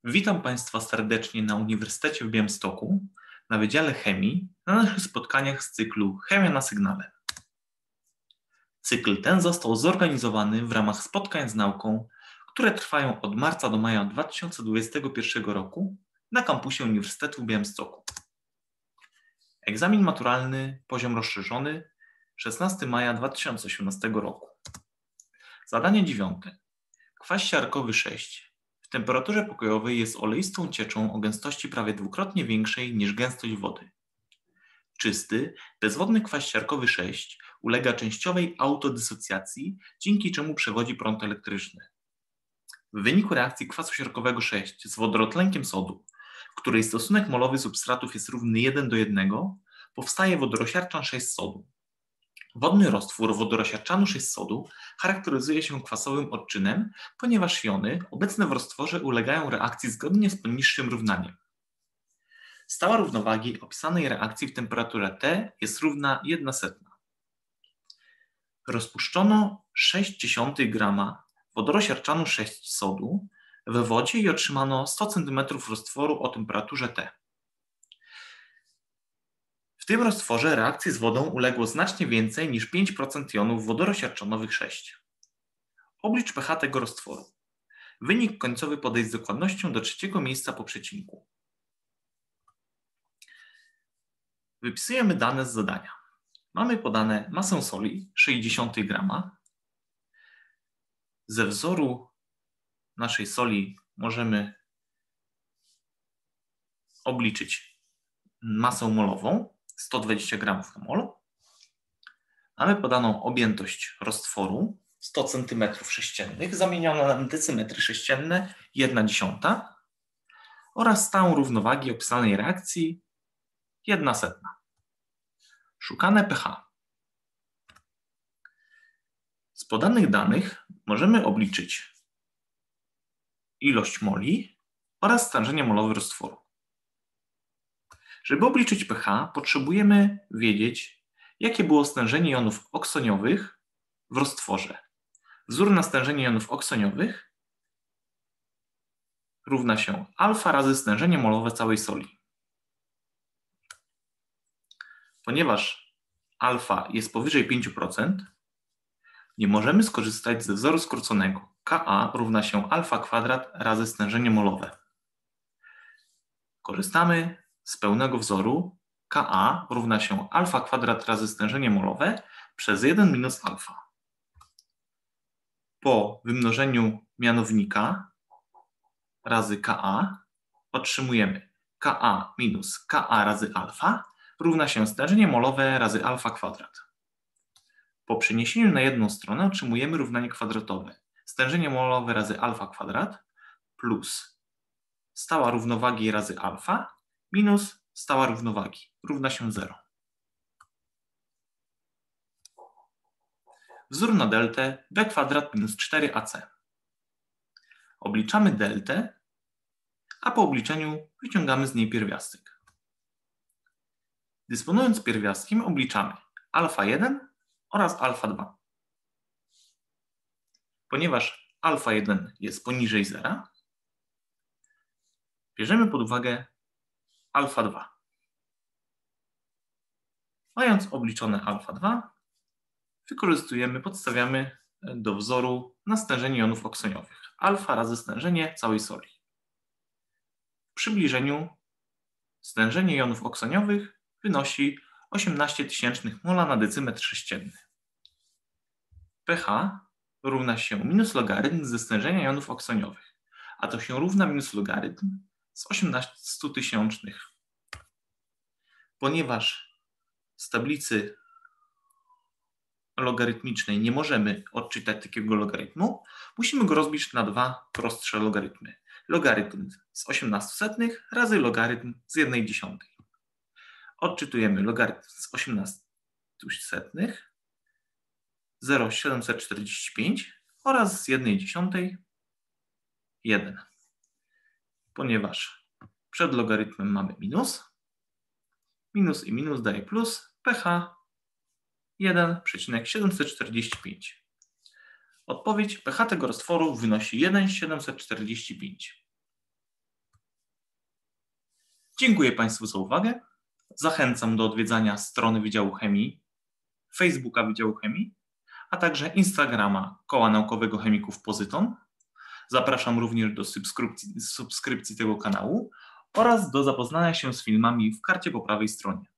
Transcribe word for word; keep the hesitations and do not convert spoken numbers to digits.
Witam Państwa serdecznie na Uniwersytecie w Białymstoku na Wydziale Chemii na naszych spotkaniach z cyklu Chemia na sygnale. Cykl ten został zorganizowany w ramach spotkań z nauką, które trwają od marca do maja dwa tysiące dwudziestego pierwszego roku na kampusie Uniwersytetu w Białymstoku. Egzamin maturalny, poziom rozszerzony, szesnastego maja dwa tysiące osiemnastego roku. Zadanie dziewiąte. Kwas siarkowy sześć w temperaturze pokojowej jest oleistą cieczą o gęstości prawie dwukrotnie większej niż gęstość wody. Czysty, bezwodny kwas siarkowy sześć ulega częściowej autodysocjacji, dzięki czemu przewodzi prąd elektryczny. W wyniku reakcji kwasu siarkowego sześć z wodorotlenkiem sodu, w której stosunek molowy substratów jest równy jeden do jednego, powstaje wodorosiarczan sześć sodu. Wodny roztwór wodorosiarczanu sześć sodu charakteryzuje się kwasowym odczynem, ponieważ jony obecne w roztworze ulegają reakcji zgodnie z poniższym równaniem. Stała równowagi opisanej reakcji w temperaturze T jest równa jedna setna. Rozpuszczono sześć dziesiątych grama wodorosiarczanu sześć sodu we wodzie i otrzymano sto centymetrów roztworu o temperaturze T. W tym roztworze reakcji z wodą uległo znacznie więcej niż pięć procent jonów wodorosiarczanowych sześć. Oblicz pH tego roztworu. Wynik końcowy podaj z dokładnością do trzeciego miejsca po przecinku. Wypisujemy dane z zadania. Mamy podane masę soli sześćdziesiąt grama. Ze wzoru naszej soli możemy obliczyć masę molową, sto dwadzieścia gramów na mol. Mamy podaną objętość roztworu, sto centymetrów sześciennych, zamieniona na decymetry sześcienne, jedna dziesiąta oraz stałą równowagi opisanej reakcji, jedna setna. Szukane pH. Z podanych danych możemy obliczyć ilość moli oraz stężenie molowe roztworu. Żeby obliczyć pH, potrzebujemy wiedzieć, jakie było stężenie jonów oksoniowych w roztworze. Wzór na stężenie jonów oksoniowych równa się alfa razy stężenie molowe całej soli. Ponieważ alfa jest powyżej pięć procent, nie możemy skorzystać ze wzoru skróconego. Ka równa się alfa kwadrat razy stężenie molowe. Korzystamy z pełnego wzoru. Ka równa się alfa kwadrat razy stężenie molowe przez jeden minus alfa. Po wymnożeniu mianownika razy Ka otrzymujemy Ka minus Ka razy alfa równa się stężenie molowe razy alfa kwadrat. Po przeniesieniu na jedną stronę otrzymujemy równanie kwadratowe. Stężenie molowe razy alfa kwadrat plus stała równowagi razy alfa minus stała równowagi równa się zero. Wzór na deltę b kwadrat minus cztery a c. Obliczamy deltę, a po obliczeniu wyciągamy z niej pierwiastek. Dysponując pierwiastkiem obliczamy alfa jeden oraz alfa dwa. Ponieważ alfa jeden jest poniżej zera, bierzemy pod uwagę alfa dwa. Mając obliczone alfa dwa, wykorzystujemy, podstawiamy do wzoru na stężenie jonów oksoniowych. Alfa razy stężenie całej soli. W przybliżeniu stężenie jonów oksoniowych wynosi osiemnaście tysięcznych mola na decymetr sześcienny. pH równa się minus logarytm ze stężenia jonów oksoniowych, a to się równa minus logarytm z osiemnastu tysięcznych. Ponieważ z tablicy logarytmicznej nie możemy odczytać takiego logarytmu, musimy go rozbić na dwa prostsze logarytmy. Logarytm z osiemnastu setnych razy logarytm z jednej dziesiątej. Odczytujemy logarytm z osiemnastu setnych, zero przecinek siedemset czterdzieści pięć oraz z jednej dziesiątej, jeden. Ponieważ przed logarytmem mamy minus, minus i minus daje plus, pH jeden przecinek siedemset czterdzieści pięć. Odpowiedź pH tego roztworu wynosi jeden przecinek siedemset czterdzieści pięć. Dziękuję Państwu za uwagę. Zachęcam do odwiedzania strony Wydziału Chemii, Facebooka Wydziału Chemii, a także Instagrama Koła Naukowego Chemików Pozyton. Zapraszam również do subskrypcji, subskrypcji tego kanału oraz do zapoznania się z filmami w karcie po prawej stronie.